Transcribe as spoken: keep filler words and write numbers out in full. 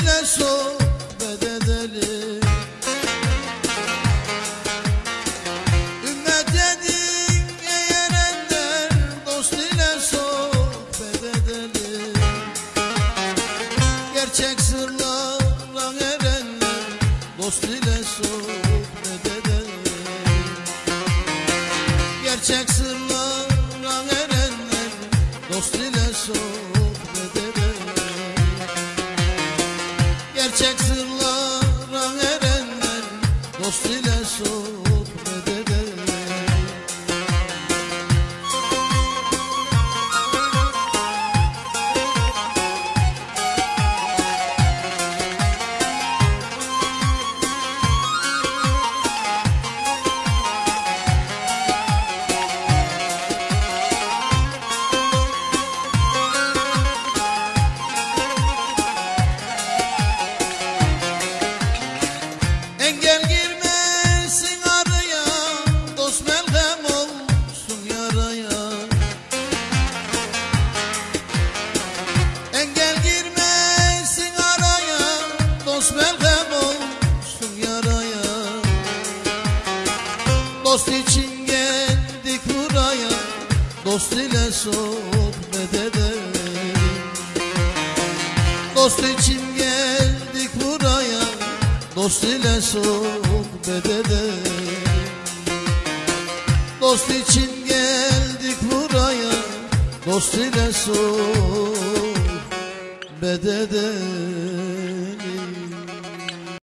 ile sohbet edelim. Ümmet edin eğer ender, dost ile sohbet edelim. Gerçek sırlara erenler, dost ile sohbet edelim. Gerçek sırlara erenler, dost ile sohbet edelim. Gerçek sırlara erenler, dost ile sohbet edelim. Engel girmesin araya, dost merhem olsun yaraya. Engel girmesin araya, dost merhem olsun yaraya. Dost için geldik buraya, dost ile sohbet edelim. Dost için geldik buraya, dost ile sohbet edelim. Dost için geldik buraya, dost ile sohbet edelim.